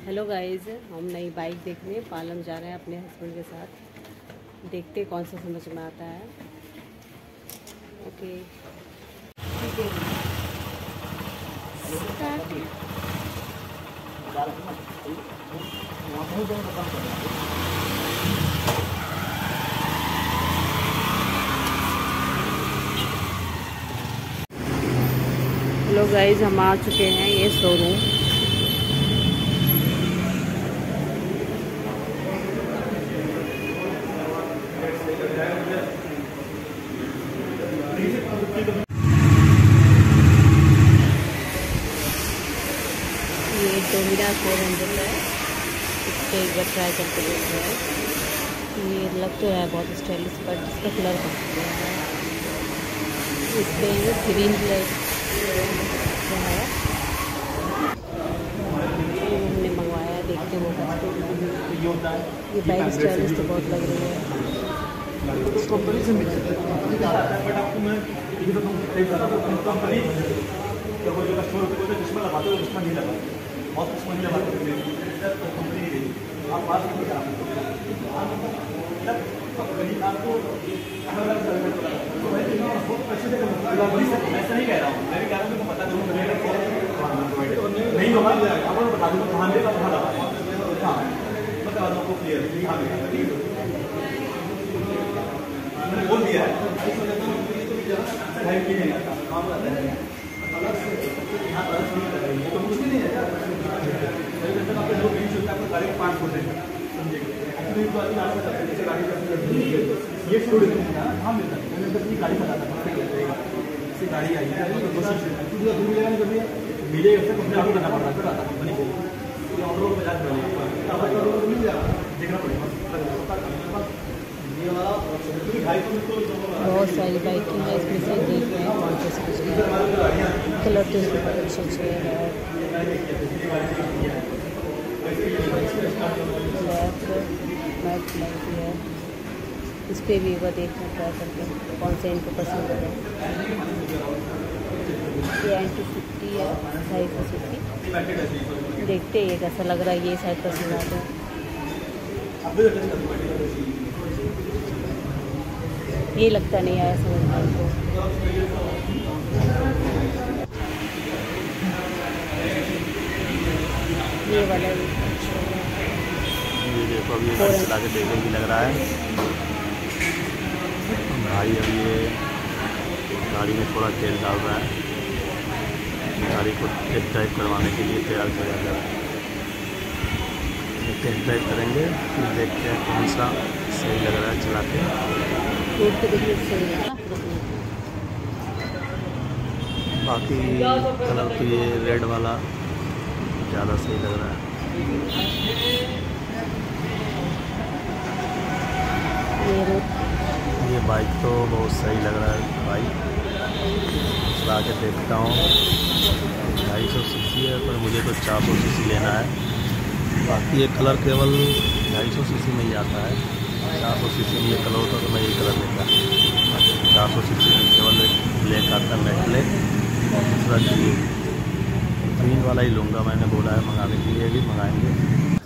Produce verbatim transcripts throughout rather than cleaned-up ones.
Hello guys, हम नई bike देखने पालम जा रहे हैं अपने हस्बैंड के साथ। देखते हैं कौन सा समझ में आता है। ओके ठीक है। हेलो गाइस, हम आ चुके हैं ये शोरूम। ये डोमिनार फोर हंड्रेड है। इसको एक बार ट्राई करके देखते हैं। ये लग तो है बहुत स्टाइलिश, बट इसका कलर बहुत है। इस पर ग्रीन कलर जो है वो हमने मंगवाया है। देखते हैं वो ये बाइक स्टाइलिश तो बहुत लग रही है। कंपनी से बट आपको मैं ये तो कंपनी जब जो कस्टमर को बोलते चश्मा लगाते हो चश्मा नहीं लगाते, बहुत चश्मा नहीं लगाते तो कंपनी नहीं देगी। आप बात नहीं करा मतलब आपको अलग अलग ऐसा नहीं कह रहा हूँ, मैं भी कह रहा हूँ कि पता करूँ नहीं होगा, आपको बता दूँगा कहाँ देगा कहाँ लगा। हाँ बता दो आपको क्लियर मैंने बोल दिया है। तो कुछ भी नहीं है आपको गाड़ी का पाँच परसेंट ये छोड़ हाँ मिलता है। मैंने अपनी गाड़ी बताता इससे गाड़ी आई मिलेगा उससे कंपनी आपको करना पड़ रहा है। फिर आता कंपनी को ऑर्डर पचास मिल जाएगा, देखना पड़ेगा। बहुत सारी बाइकिंग है, इसमें से देख रहे हैं कौन सा कुछ कलर तो इसमें बहुत अच्छे अच्छे है। ब्लैक मैट ब्लैक भी है। इस पर भी एक बार देखना ट्राई करके कौन सा इनको पसंद है। ये एन टू फिफ्टी है, साइज का फिफ्टी। देखते हैं ये कैसा लग रहा है। ये साइज पसंद आता है। ये लगता नहीं आया समझ में हमको। ये वाला ये देखो अभी गाड़ी चला के देखने की लग रहा है भाई। अब ये गाड़ी में थोड़ा तेल डाल रहा है, गाड़ी को टेस्ट ड्राइव करवाने के लिए तैयार किया जा रहा है। टेस्ट ड्राइव करेंगे फिर देखते हैं कौन सा सही लग रहा है चला के। रोड पे देखिए सही है ना। बाकी कलर तो ये रेड वाला ज़्यादा सही लग रहा है। ये रोड ये बाइक तो बहुत सही लग रहा है बाइक। चला के देखता हूँ। ढाई सौ सी सी है पर मुझे तो चार सौ सी सी लेना है। बाकी ये कलर केवल ढाई सौ सी सी में ही आता है। चार सौ सी सी में ये कलर होता तो मैं ये कलर लेता। चार सौ सी सी में केवल ब्लैक आता है, मैट ब्लैक। और दूसरा ग्रीन ग्रीन वाला ही लूँगा। मैंने बोला है मंगाने के लिए, भी मंगाएंगे।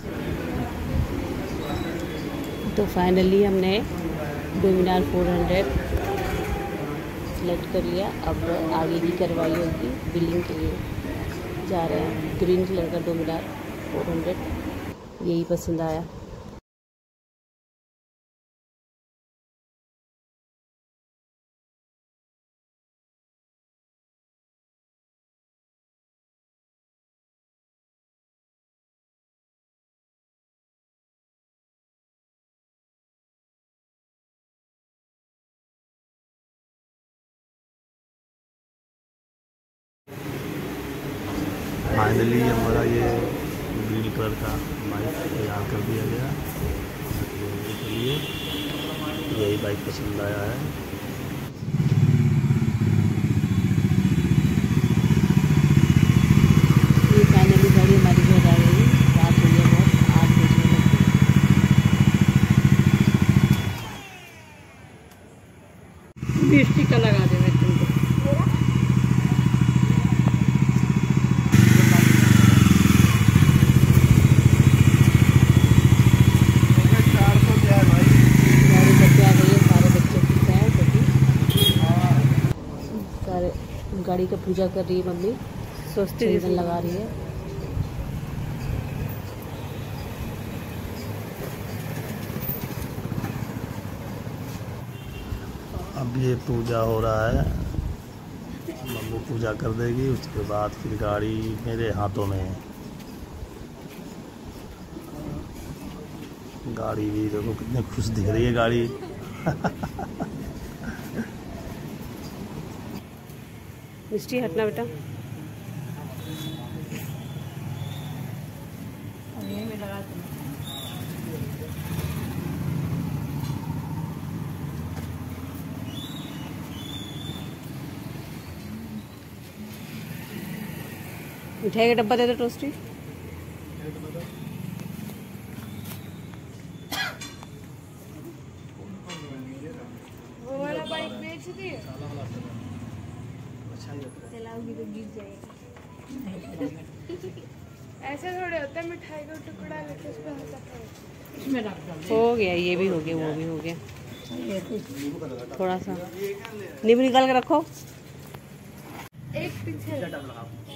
तो फाइनली हमने डोमिनार फोर हंड्रेड सेलेक्ट कर लिया। अब आगे की कार्रवाई होगी, बिलिंग के लिए जा रहे हैं। ग्रीन कलर का डोमिनार फोर हंड्रेड यही पसंद आया। फाइनली हमारा ये ग्रीन कलर का बाइक तैयार कर दिया गया। के लिए यही बाइक पसंद आया है। ये फाइनली गाड़ी हमारी घर आ गई। रात हो गया बहुत, आठ बजे लगी। बीस टिक्का लगा दे मैं तुमको। गाड़ी का पूजा कर रही है मम्मी, चंदन लगा रही है। अब ये पूजा हो रहा है, मम्मी पूजा कर देगी, उसके बाद फिर गाड़ी मेरे हाथों में है। गाड़ी भी देखो कितनी खुश दिख रही है गाड़ी। मिस्टी हटना बेटा। मिठाई का डब्बा दे दो टोस्टी। वो वाला बाइक बेच दी चलाओगी तो गिर जाएगा। ऐसा थोड़े होता है, मिठाई का टुकड़ा लेके उस पे हल्का हो गया, ये भी हो गया, वो भी हो गया। थोड़ा सा नींबू निकाल के रखो। एक पीछे